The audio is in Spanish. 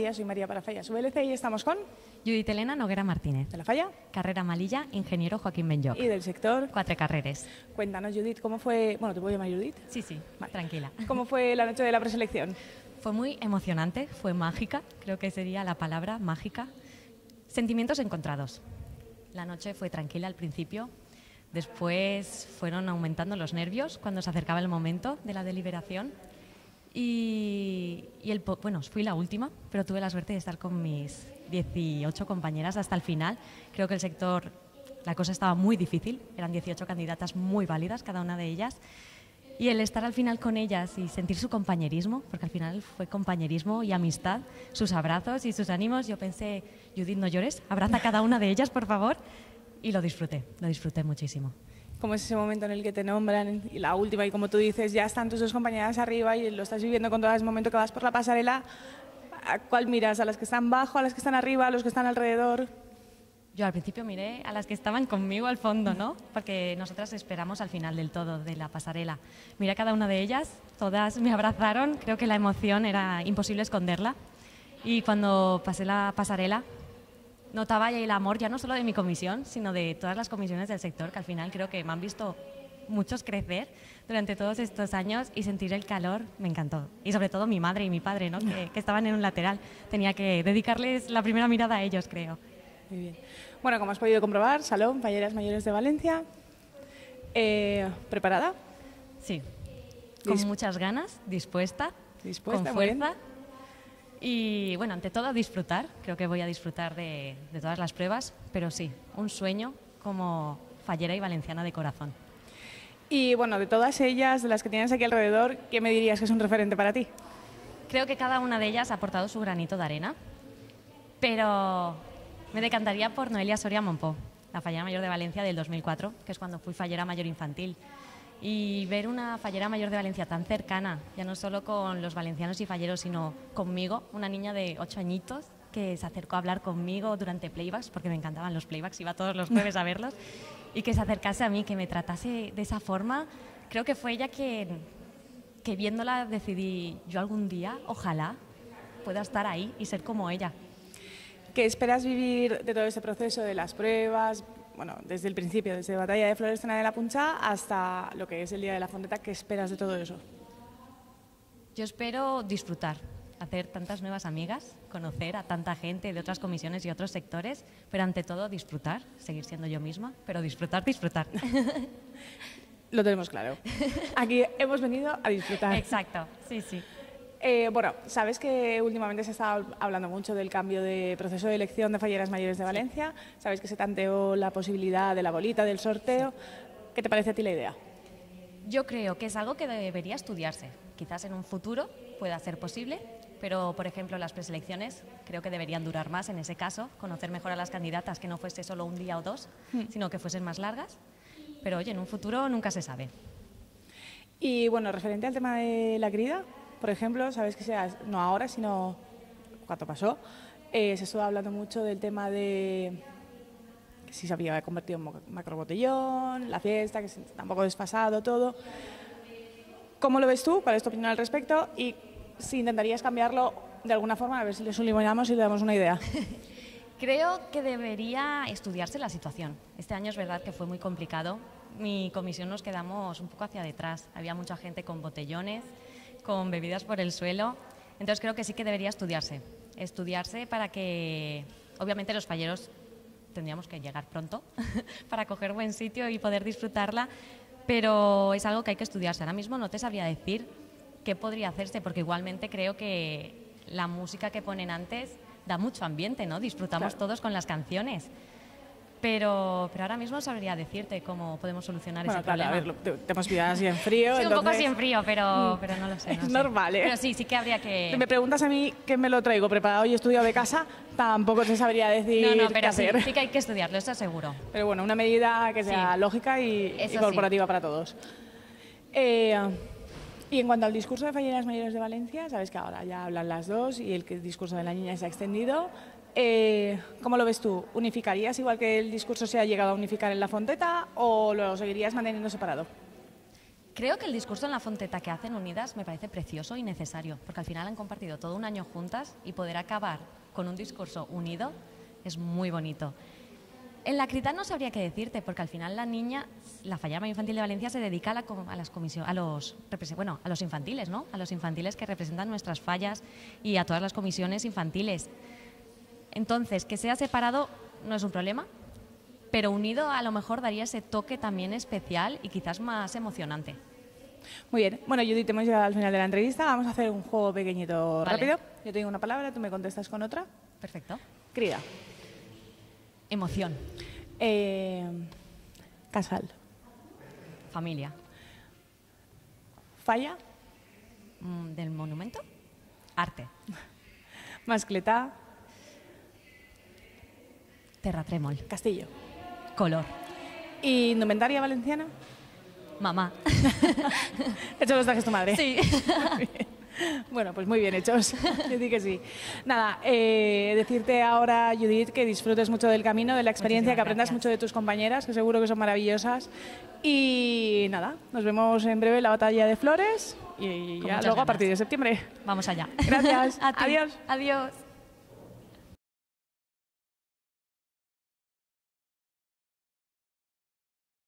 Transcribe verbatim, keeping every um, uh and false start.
días, soy María Parafallas U L C y estamos con... Judit Elena Noguera Martínez. ¿De la Falla? Carrera Malilla, ingeniero Joaquín Benlloch. ¿Y del sector? Cuatro carreras. Cuéntanos, Judit, ¿cómo fue...? Bueno, ¿te puedo llamar Judit? Sí, sí, Vale. tranquila. ¿Cómo fue la noche de la preselección? Fue muy emocionante, fue mágica, creo que sería la palabra, mágica. Sentimientos encontrados. La noche fue tranquila al principio, después fueron aumentando los nervios cuando se acercaba el momento de la deliberación. Y, y el, bueno, fui la última, pero tuve la suerte de estar con mis dieciocho compañeras hasta el final. Creo que el sector, la cosa estaba muy difícil, eran dieciocho candidatas muy válidas, cada una de ellas. Y el estar al final con ellas y sentir su compañerismo, porque al final fue compañerismo y amistad, sus abrazos y sus ánimos, yo pensé, Judit, no llores, abraza a cada una de ellas, por favor. Y lo disfruté, lo disfruté muchísimo. ¿Cómo es ese momento en el que te nombran y la última y como tú dices, ya están tus dos compañeras arriba y lo estás viviendo con todo el momento que vas por la pasarela? ¿A cuál miras? ¿A las que están abajo, a las que están arriba, a los que están alrededor? Yo al principio miré a las que estaban conmigo al fondo, ¿no? Porque nosotras esperamos al final del todo, de la pasarela. Miré a cada una de ellas, todas me abrazaron, creo que la emoción era imposible esconderla. Y cuando pasé la pasarela, notaba ya el amor, ya no solo de mi comisión, sino de todas las comisiones del sector, que al final creo que me han visto muchos crecer durante todos estos años y sentir el calor me encantó. Y sobre todo mi madre y mi padre, ¿no? que, que estaban en un lateral. Tenía que dedicarles la primera mirada a ellos, creo. Muy bien. Bueno, como has podido comprobar, Salón, Falleras Mayores de Valencia. Eh, ¿Preparada? Sí, con Dis muchas ganas, dispuesta, dispuesta, con fuerza. Y bueno, ante todo disfrutar, creo que voy a disfrutar de, de todas las pruebas, pero sí, un sueño como fallera y valenciana de corazón. Y bueno, de todas ellas, de las que tienes aquí alrededor, ¿qué me dirías que es un referente para ti? Creo que cada una de ellas ha aportado su granito de arena, pero me decantaría por Noelia Soria Monpó, la fallera mayor de Valencia del dos mil cuatro, que es cuando fui fallera mayor infantil. Y ver una fallera mayor de Valencia tan cercana, ya no solo con los valencianos y falleros, sino conmigo, una niña de ocho añitos que se acercó a hablar conmigo durante playbacks, porque me encantaban los playbacks, iba todos los jueves a verlos, y que se acercase a mí, que me tratase de esa forma, creo que fue ella que, que viéndola decidí, yo algún día, ojalá, pueda estar ahí y ser como ella. ¿Qué esperas vivir de todo este proceso de las pruebas? Bueno, desde el principio, desde Batalla de Flores Tena de la Puncha hasta lo que es el Día de la Fonteta, ¿qué esperas de todo eso? Yo espero disfrutar, hacer tantas nuevas amigas, conocer a tanta gente de otras comisiones y otros sectores, pero ante todo disfrutar, seguir siendo yo misma, pero disfrutar, disfrutar. Lo tenemos claro. Aquí hemos venido a disfrutar. Exacto, sí, sí. Eh, bueno, sabes que últimamente se está hablando mucho del cambio de proceso de elección de falleras mayores de Valencia. Sí. Sabes que se tanteó la posibilidad de la bolita, del sorteo. Sí. ¿Qué te parece a ti la idea? Yo creo que es algo que debería estudiarse. Quizás en un futuro pueda ser posible, pero, por ejemplo, las preselecciones creo que deberían durar más en ese caso, conocer mejor a las candidatas, que no fuese solo un día o dos, mm. sino que fuesen más largas. Pero, oye, en un futuro nunca se sabe. Y, bueno, referente al tema de la crida, por ejemplo, sabes que sea, no ahora, sino cuando pasó, eh, se estuvo hablando mucho del tema de que si se había convertido en macrobotellón, la fiesta, que está un poco desfasado todo. ¿Cómo lo ves tú? ¿Cuál es tu opinión al respecto? Y si intentarías cambiarlo de alguna forma, a ver si le subliminamos y le damos una idea. Creo que debería estudiarse la situación. Este año es verdad que fue muy complicado. Mi comisión nos quedamos un poco hacia detrás. Había mucha gente con botellones, con bebidas por el suelo, entonces creo que sí que debería estudiarse, estudiarse para que, obviamente los falleros tendríamos que llegar pronto para coger buen sitio y poder disfrutarla, pero es algo que hay que estudiarse. Ahora mismo no te sabría decir qué podría hacerse, porque igualmente creo que la música que ponen antes da mucho ambiente, ¿no? Disfrutamos claro. todos con las canciones. Pero, pero ahora mismo no sabría decirte cómo podemos solucionar bueno, ese claro, problema. A ver, te, te hemos pillado así en frío. Sí, entonces... un poco así en frío, pero, pero no lo sé. No es sé. normal, ¿eh? Pero sí, sí que habría que... Me preguntas a mí qué me lo traigo preparado y estudiado de casa, tampoco te sabría decir no, no, pero qué sí, hacer. sí que hay que estudiarlo, eso seguro. Pero bueno, una medida que sea sí. lógica y, y corporativa sí. para todos. Eh, y en cuanto al discurso de falleras mayores de Valencia, sabes que ahora ya hablan las dos y el, el discurso de la niña se ha extendido. Eh, ¿Cómo lo ves tú? ¿Unificarías igual que el discurso se ha llegado a unificar en la Fonteta o lo seguirías manteniendo separado? Creo que el discurso en la Fonteta que hacen unidas me parece precioso y necesario, porque al final han compartido todo un año juntas y poder acabar con un discurso unido es muy bonito. En la Crida no sabría qué decirte, porque al final la niña, la Falla Infantil de Valencia se dedica a, la, a las comisiones, a los, bueno, a los infantiles, ¿no? A los infantiles que representan nuestras fallas y a todas las comisiones infantiles. Entonces, que sea separado no es un problema, pero unido a lo mejor daría ese toque también especial y quizás más emocionante. Muy bien. Bueno, Judith, hemos llegado al final de la entrevista. Vamos a hacer un juego pequeñito Vale. rápido. Yo te digo una palabra, tú me contestas con otra. Perfecto. Crida. Emoción. Eh, casal. Familia. Falla. Mm, ¿Del monumento? Arte. Mascleta. Terratrèmol. Castillo. Color. Indumentaria valenciana. Mamá. Hecho los trajes tu madre. Sí. Bueno, pues muy bien hechos. Yo digo que sí. Nada, eh, decirte ahora, Judith, que disfrutes mucho del camino, de la experiencia, Muchísimas que aprendas gracias. mucho de tus compañeras, que seguro que son maravillosas. Y nada, nos vemos en breve en la batalla de Flores y Con ya muchas luego a ganas. partir de septiembre. Vamos allá. Gracias. A ti. Adiós. Adiós.